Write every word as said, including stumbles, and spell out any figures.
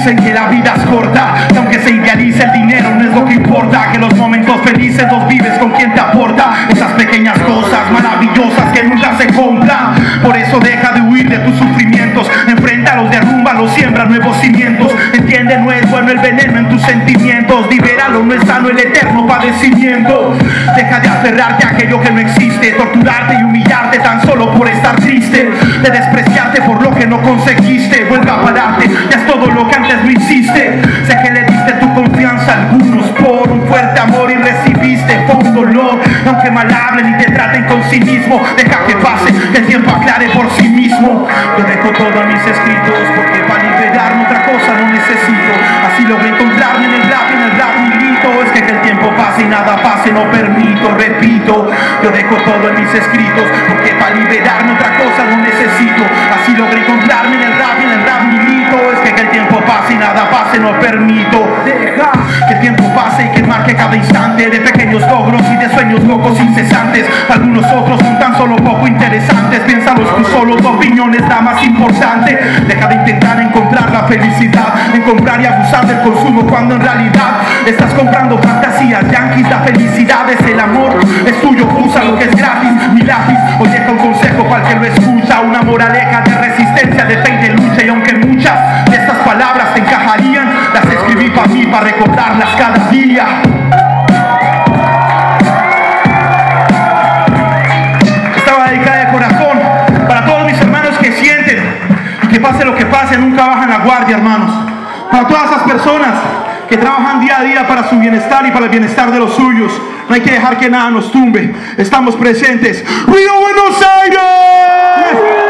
dicen que la vida es corta, que aunque se idealice el dinero no es lo que importa, que los momentos felices los vives con quien te aporta esas pequeñas cosas maravillosas que nunca se compran. Por eso deja de huir de tus sufrimientos, enfréntalos, derrúmbalos, siembra nuevos cimientos. Entiende, no es bueno el veneno en tus sentimientos, libéralo, no es sano el eterno padecimiento. Deja de aferrarte a aquello que no existe, torturarte y humillarte tan solo por estar triste, de despreciarte por lo que no conseguiste. Vuelve a pararte, ya es todo lo que antes no hiciste. Sé que le diste tu confianza a algunos por un fuerte amor y recibiste fue un dolor. Aunque mal hablen y te traten con cinismo, deja que pase, que el tiempo aclare por sí mismo. Yo dejo todo en mis escritos porque para liberarme otra cosa no necesito. Así logré encontrarme en el rap, en el rap milito. Es que, que el tiempo pase y nada pase no permito, repito. Yo dejo todo en mis escritos porque para liberarme otra cosa no necesito. Así logré encontrarme en el rap, en el rap milito. Es que, que el tiempo pase y nada pase no permito. Deja que el tiempo pase y que marque cada instante de pequeños logros y de sueños locos incesantes. Algunos otros son tan solo poco interesantes. Piénsalos tú solo, tu opinión es la más importante. Deja de intentar encontrar la felicidad en comprar y abusar del consumo cuando en realidad estás comprando fantasías yanquis. La felicidad es el amor, es tuyo, usa lo que es gratis. Mi lápiz hoy deja un consejo para el que lo escucha, una moraleja de resistencia, de fe y de lucha. Y aunque muchas de estas palabras te encajarían, las escribí para mí, para recordarlas cada día. Estaba dedicada de corazón para todos mis hermanos que sienten que pase lo que pase, nunca bajan la guardia, hermanos. Para todas esas personas que trabajan día a día para su bienestar y para el bienestar de los suyos, no hay que dejar que nada nos tumbe. Estamos presentes. ¡Río Buenos Aires!